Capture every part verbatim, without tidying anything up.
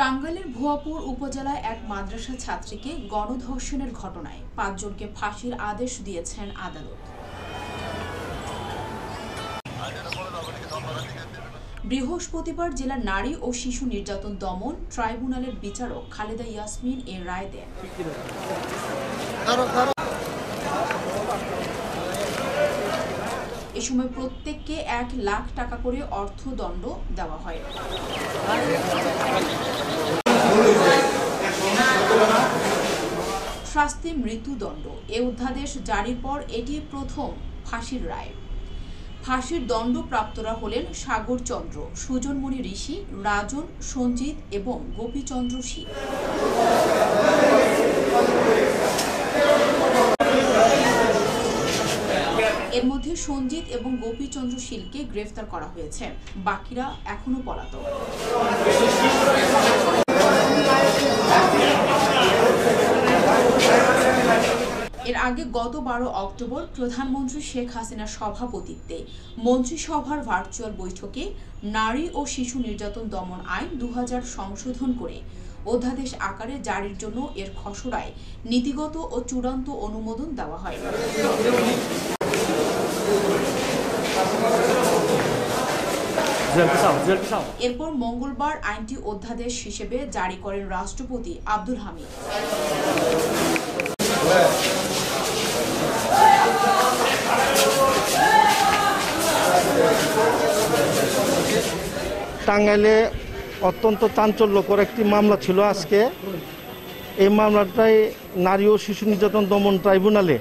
টাঙ্গাইলের ভুয়াপুর উপজেলায় এক মাদ্রাসা ছাত্রীকে গণধর্ষণের ঘটনায় পাঁচজনকে ফাঁসির আদেশ দিয়েছেন আদালত। বৃহস্পতিবার জেলার নারী ও শিশু নির্যাতন দমন ট্রাইব্যুনালের বিচারক খালেদা ইয়াসমিন এর রায় দেন। এ সময় প্রত্যেককে এক লাখ টাকা করে অর্থদণ্ড দেওয়া হয়। শাস্তি মৃত্যুদণ্ড। এ অধ্যাদেশ জারির পর এটি প্রথম ফাঁসির রায়। ফাঁসির দণ্ডপ্রাপ্তরা হলেন সাগর চন্দ্র, সুজনমণি ঋষি, রাজন, সঞ্জিত এবং গোপীচন্দ্র শীল। এর মধ্যে সঞ্জিত এবং গোপীচন্দ্র শীলকে গ্রেফতার করা হয়েছে, বাকিরা এখনো পলাতক। এর আগে গত বারো অক্টোবর প্রধানমন্ত্রী শেখ হাসিনার সভাপতিত্বে মন্ত্রিসভার ভার্চুয়াল বৈঠকে নারী ও শিশু নির্যাতন দমন আইন দু হাজার সংশোধন করে অধ্যাদেশ আকারে জারির জন্য এর খসড়ায় নীতিগত ও চূড়ান্ত অনুমোদন দেওয়া হয়। এরপর মঙ্গলবার আইনটি অধ্যাদেশ হিসেবে জারি করেন রাষ্ট্রপতি আব্দুল হামিদ। টাঙ্গাইলে অত্যন্ত চাঞ্চল্যকর একটি মামলা ছিল আজকে। এই মামলাটাই নারী ও শিশু নির্যাতন দমন ট্রাইব্যুনালে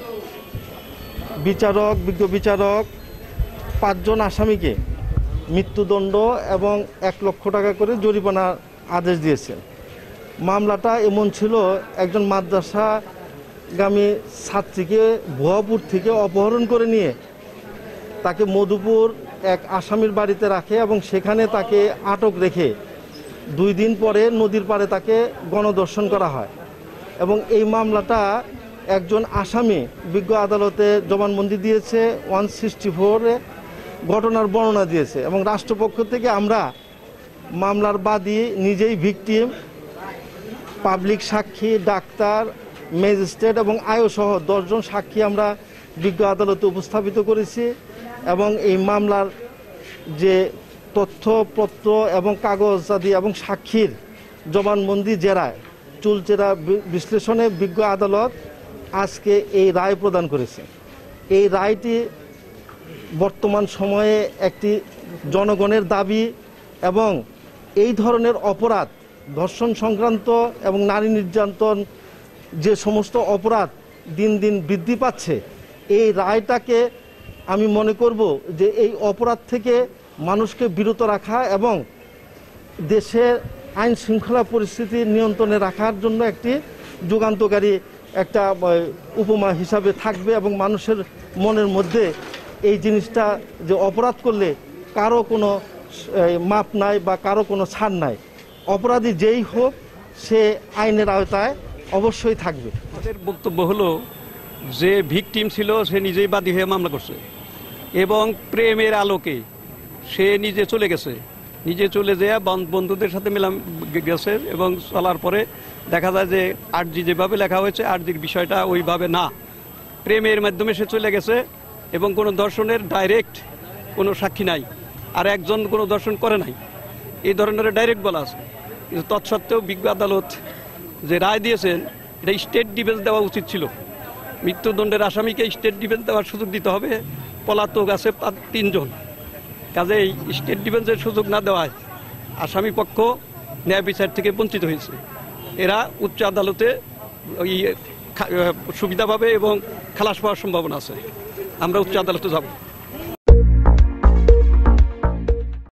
বিচারক বিজ্ঞ বিচারক পাঁচজন আসামিকে মৃত্যুদণ্ড এবং এক লক্ষ টাকা করে জরিমানার আদেশ দিয়েছেন। মামলাটা এমন ছিল, একজন মাদ্রাসাগামী ছাত্রীকে ভুয়াপুর থেকে অপহরণ করে নিয়ে তাকে মধুপুর এক আসামির বাড়িতে রাখে এবং সেখানে তাকে আটক রেখে দুই দিন পরে নদীর পাড়ে তাকে গণধর্ষণ করা হয়। এবং এই মামলাটা একজন আসামি বিজ্ঞ আদালতে জবানবন্দি দিয়েছে, ওয়ান সিক্সটি ফোরে ঘটনার বর্ণনা দিয়েছে। এবং রাষ্ট্রপক্ষ থেকে আমরা মামলার বাদী, নিজেই ভিকটিম, পাবলিক সাক্ষী, ডাক্তার, ম্যাজিস্ট্রেট এবং আয়সহ দশজন সাক্ষী আমরা বিজ্ঞ আদালতে উপস্থাপিত করেছি। এবং এই মামলার যে তথ্যপত্র এবং কাগজাদি এবং সাক্ষীর জবানবন্দি জেরায় চুলচেরা বিশ্লেষণে বিজ্ঞ আদালত আজকে এই রায় প্রদান করেছে। এই রায়টি বর্তমান সময়ে একটি জনগণের দাবি এবং এই ধরনের অপরাধ, ধর্ষণ সংক্রান্ত এবং নারী নির্যাতন যে সমস্ত অপরাধ দিন দিন বৃদ্ধি পাচ্ছে, এই রায়টাকে আমি মনে করব যে এই অপরাধ থেকে মানুষকে বিরত রাখা এবং দেশের আইন শৃঙ্খলা পরিস্থিতি নিয়ন্ত্রণে রাখার জন্য একটি যুগান্তকারী একটা উপমা হিসাবে থাকবে। এবং মানুষের মনের মধ্যে এই জিনিসটা যে অপরাধ করলে কারো কোনো মাপ নাই বা কারো কোনো ছাড় নাই, অপরাধী যেই হোক সে আইনের আওতায় অবশ্যই থাকবে। আমাদের বক্তব্য হলো যে ভিকটিম ছিল সে নিজেই বাদী হয়ে মামলা করছে এবং প্রেমের আলোকে সে নিজে চলে গেছে, নিজে চলে যেয়ে বন্ধুদের সাথে মিলাম গেছে এবং চলার পরে দেখা যায় যে আরজি যেভাবে লেখা হয়েছে আরজির বিষয়টা ওইভাবে না, প্রেমের মাধ্যমে সে চলে গেছে এবং কোনো দর্শনের ডাইরেক্ট কোনো সাক্ষী নাই, আর একজন কোনো দর্শন করে নাই, এই ধরনের ডাইরেক্ট বলা আছে। কিন্তু তৎসত্ত্বেও বিজ্ঞ আদালত যে রায় দিয়েছেন এটা স্টেট ডিফেন্স দেওয়া উচিত ছিল। মৃত্যুদণ্ডের আসামিকে স্টেট ডিফেন্স দেওয়ার সুযোগ দিতে হবে, পলাতক আছে তিনজন, কাজেই স্টেট ডিফেন্সের সুযোগ না দেওয়ায় আসামি পক্ষ ন্যায় বিচার থেকে বঞ্চিত হয়েছে। এরা উচ্চ আদালতে ওই সুবিধা পাবে এবং খালাস পাওয়ার সম্ভাবনা আছে। আমরা উচ্চ আদালতে যাব।